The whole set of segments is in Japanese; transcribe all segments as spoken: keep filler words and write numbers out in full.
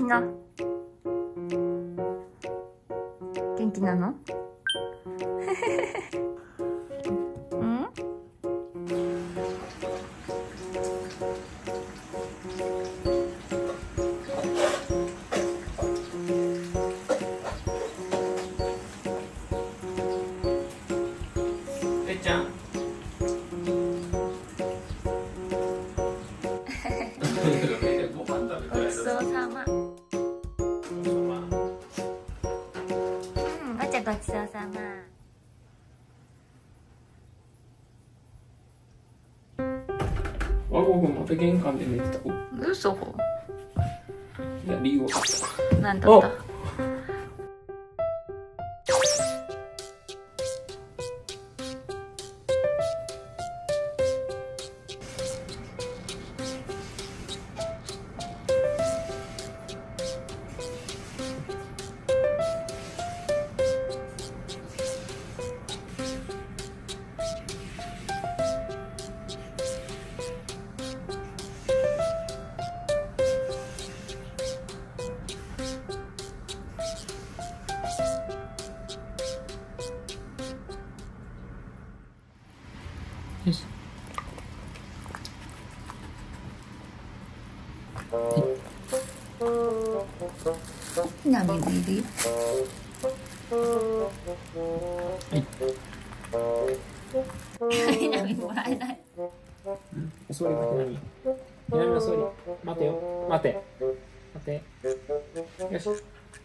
ひな。元気なの？うん？ えっちゃん。 ごちそうさま。うん、ばあちゃんごちそうさま。 わごくんまた玄関で寝てた。 嘘。 いや、理由は。 なんだった？ よし。 なみもいるよ。 はい。 なみもらえない。 お座りかひなみ。ひなみの座り。待てよ。待て。待て。よし。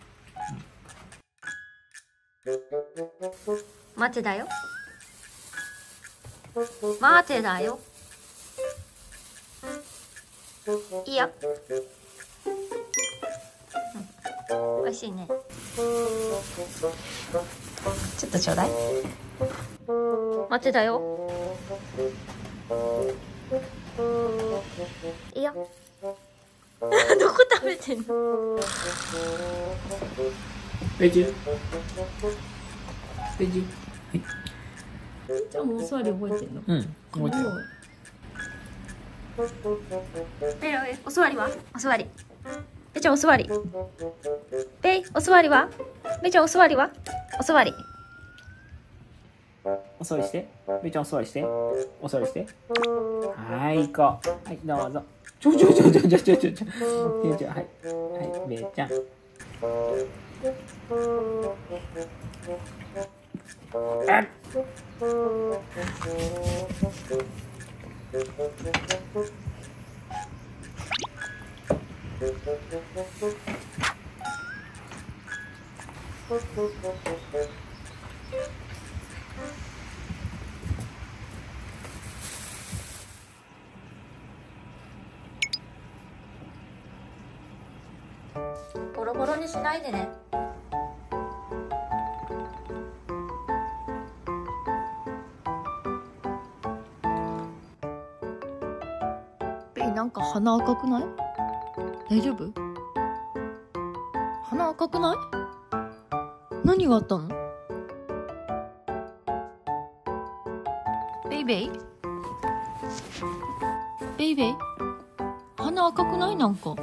待てだよ。待てだよ。いいよ。おいしいね。ちょっとちょうだい。待てだよ。いいよ。どこ食べてんの？ レジ。レジ。はい。 じゃあもうお座り覚えてんの？ うん。覚えてる。 ベイお座りは？お座り。ベイちゃんお座り。ベイお座りは？ベイちゃんお座りは？お座り。 お座りして。ベイちゃんお座りして。お座りして。はい、行こう。はい、どうぞ。ちょちょちょちょちょちょちょちょ。ベイちゃん、はい。はい、ベイちゃん。あっ。 ボロボロにしないでね。ベイなんか鼻赤くない？大丈夫？鼻赤くない？何があったの？ベイベイ？ベイベイ？鼻赤くない？なんか。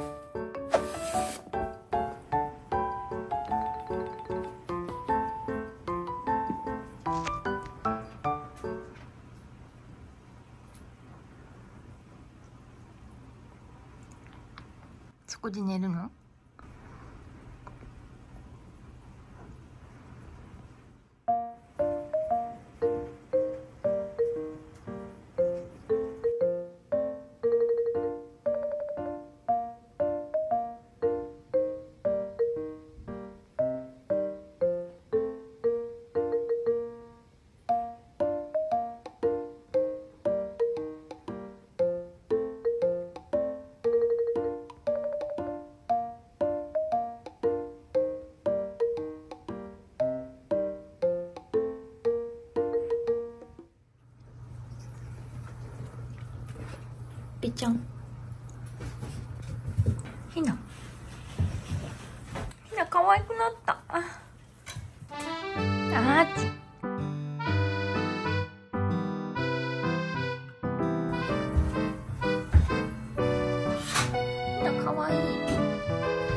そこで寝るの？べちゃん。ひな。ひな可愛くなった。ああっち。ひな可愛い。